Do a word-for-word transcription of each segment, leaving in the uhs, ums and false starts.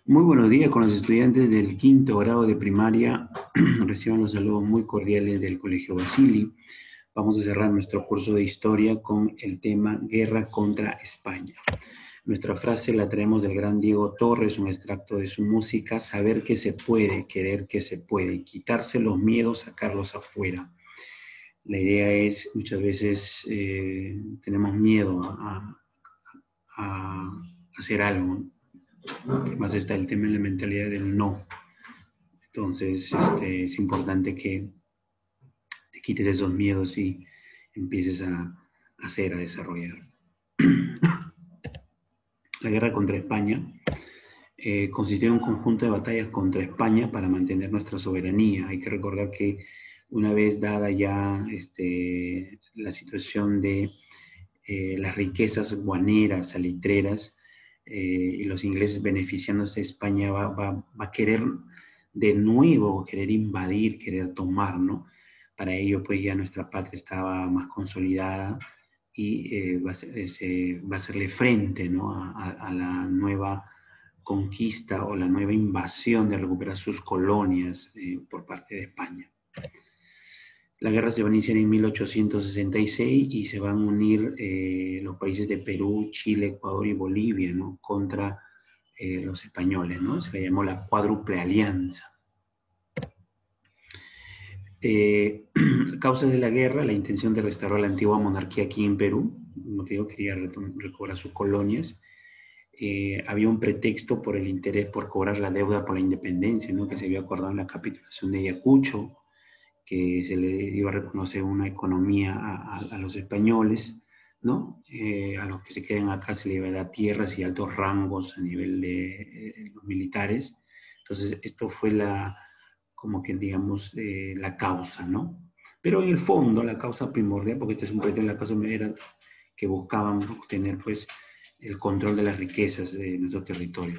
Muy buenos días con los estudiantes del quinto grado de primaria. Reciban los saludos muy cordiales del Colegio Basili. Vamos a cerrar nuestro curso de historia con el tema Guerra contra España. Nuestra frase la traemos del gran Diego Torres, un extracto de su música: saber que se puede, querer que se puede, quitarse los miedos, sacarlos afuera. La idea es, muchas veces eh, tenemos miedo a, a hacer algo. Además está el tema de la mentalidad del no. Entonces este, es importante que te quites esos miedos y empieces a hacer, a desarrollar. La guerra contra España eh, consistió en un conjunto de batallas contra España para mantener nuestra soberanía. Hay que recordar que una vez dada ya este, la situación de eh, las riquezas guaneras, salitreras, eh, y los ingleses beneficiándose, España va, va, va a querer de nuevo, querer invadir, querer tomar, ¿no? Para ello, pues ya nuestra patria estaba más consolidada y eh, va, a ser, se, va a hacerle frente, ¿no? a, a, a la nueva conquista o la nueva invasión de recuperar sus colonias eh, por parte de España. La guerra se va a iniciar en mil ochocientos sesenta y seis y se van a unir eh, los países de Perú, Chile, Ecuador y Bolivia, ¿no? Contra eh, los españoles, ¿no? Se le llamó la cuádruple alianza. Eh, causas de la guerra: la intención de restaurar la antigua monarquía aquí en Perú. Como te digo, quería recobrar sus colonias. Eh, había un pretexto por el interés por cobrar la deuda por la independencia, ¿no? Que se había acordado en la capitulación de Ayacucho, que se le iba a reconocer una economía a, a, a los españoles, ¿no? Eh, a los que se queden acá se les iba a dar tierras y altos rangos a nivel de eh, los militares. Entonces, esto fue la, como que digamos, eh, la causa, ¿no? Pero en el fondo, la causa primordial, porque este es un proyecto de la causa era que buscaban obtener, pues, el control de las riquezas de nuestro territorio.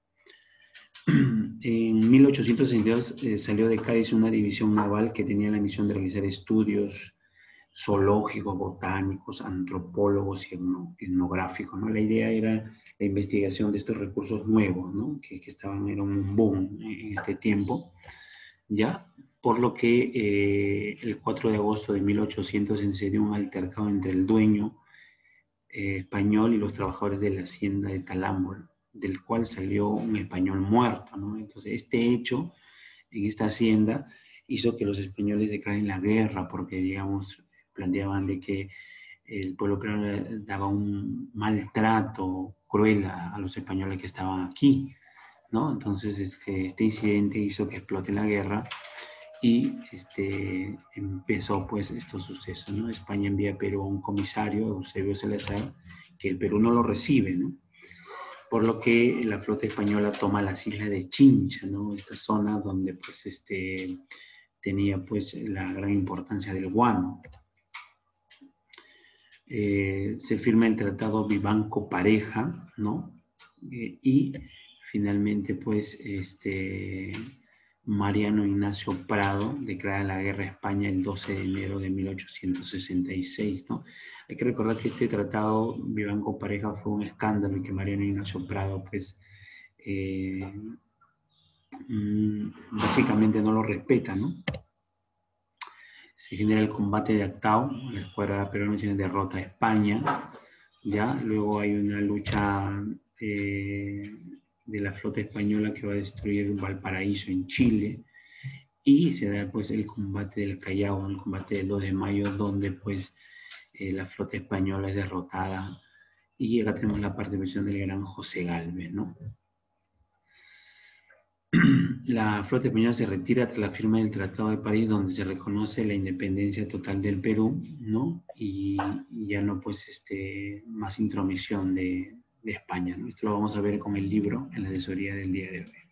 En mil ochocientos sesenta y dos eh, salió de Cádiz una división naval que tenía la misión de realizar estudios zoológicos, botánicos, antropólogos y etnográficos, ¿no? La idea era la investigación de estos recursos nuevos, ¿no? que, que estaban, era un boom en este tiempo, ¿ya? Por lo que eh, el cuatro de agosto de mil ochocientos se dio un altercado entre el dueño eh, español y los trabajadores de la hacienda de Talámbol, del cual salió un español muerto, ¿no? Entonces, este hecho en esta hacienda hizo que los españoles declaren en la guerra, porque, digamos, planteaban de que el pueblo peruano daba un maltrato cruel a, a los españoles que estaban aquí, ¿no? Entonces, este, este incidente hizo que explote la guerra y este, empezó pues estos sucesos, ¿no? España envía a Perú a un comisario, Eusebio Salazar, que el Perú no lo recibe, ¿no? Por lo que la flota española toma las islas de Chincha, ¿no? Esta zona donde pues este, tenía pues la gran importancia del guano. Eh, se firma el tratado Vivanco-Pareja, ¿no? Eh, y finalmente pues este... Mariano Ignacio Prado declara la guerra a España el doce de enero de mil ochocientos sesenta y seis, ¿no? Hay que recordar que este tratado Vivanco-Pareja fue un escándalo y que Mariano Ignacio Prado, pues, eh, básicamente no lo respeta, ¿no? Se genera el combate de Actao, la escuadra peruana tiene derrota a España, ¿ya? Luego hay una lucha eh, de la flota española que va a destruir Valparaíso en Chile, y se da pues el combate del Callao, el combate del dos de mayo, donde pues eh, la flota española es derrotada, y acá tenemos la participación del gran José Galvez, ¿no? La flota española se retira tras la firma del Tratado de París, donde se reconoce la independencia total del Perú, ¿no? Y, y ya no pues este, más intromisión de, de España, ¿no? Esto lo vamos a ver con el libro en la asesoría del día de hoy.